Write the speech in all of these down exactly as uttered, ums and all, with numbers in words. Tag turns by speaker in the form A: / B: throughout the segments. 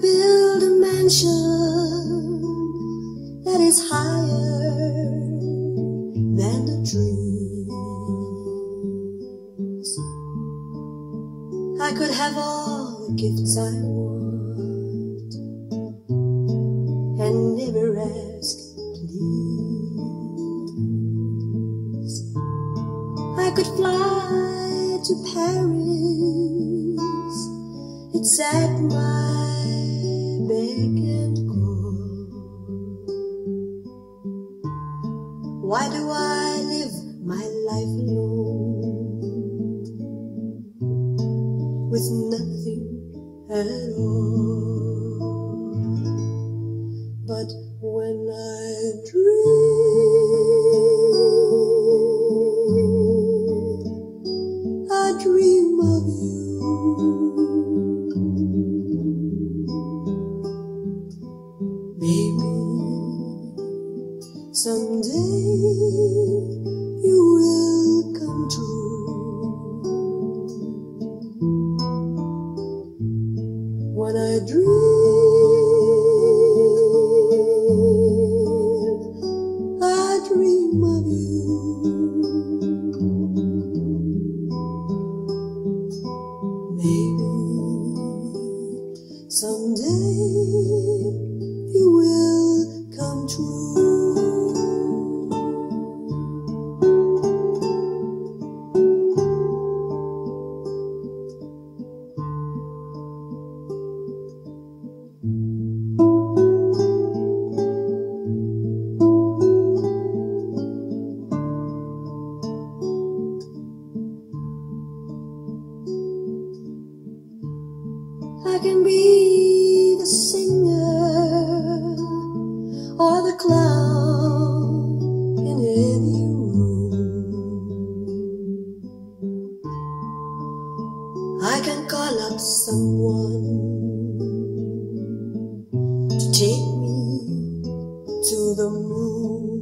A: build a mansion that is higher than the trees. I could have all the gifts I want and never ask please. I could fly to Paris, it's at my beck and call. Why do I live my life alone with nothing at all? But when I dream, I dream of you. Maybe someday you will come true. When I dream, I dream of you. Maybe someday you will come true. I can be the singer or the clown in any room. I can call up someone to take me to the moon.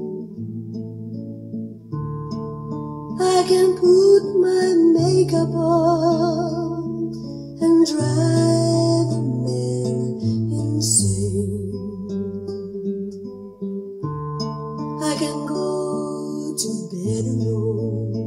A: I can put my makeup on and drive the men insane. I can go to bed alone